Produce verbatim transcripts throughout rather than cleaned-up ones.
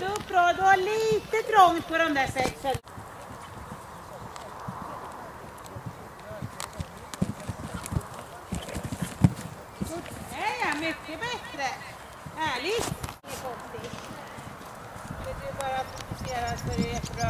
Så bra, du har lite trångt på de där sexen. Det är mycket bättre. Härligt. Det är konstigt. Du bara fokuserar så det är jättebra.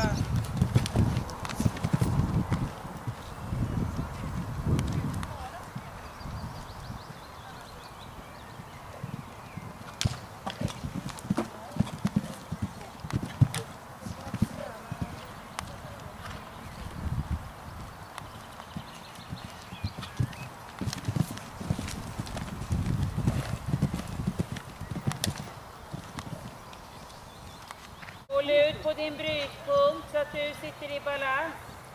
Håll ut på din brytpunkt så att du sitter i balans.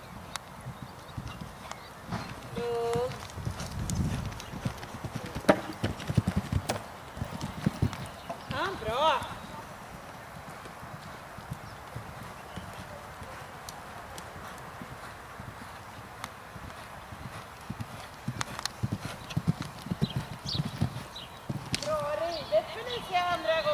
Lugnt. Ja, bra. Bra ridet Felicia andra gången.